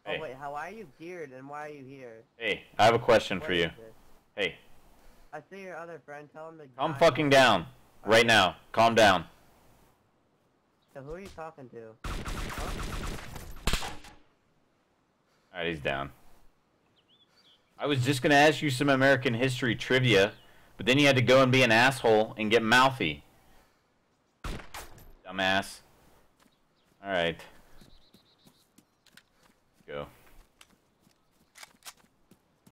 Oh Hey. wait, why are you geared and why are you here? Hey, I have a question for What you. is this? Hey, I see your other friend. Tell him to. calm die. fucking down. Right now. Calm down. So who are you talking to? Huh? Alright, he's down. I was just gonna ask you some American history trivia, but then you had to go and be an asshole and get mouthy. Dumbass. Alright.